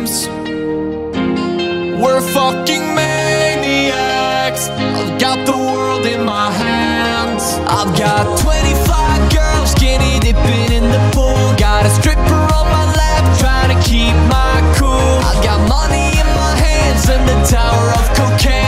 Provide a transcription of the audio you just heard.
dreams. We're fucking maniacs. I've got the world in my hands. I've got 25 girls skinny dipping in the pool. Got a stripper on my lap trying to keep my cool. I've got money in my hands and the tower of cocaine.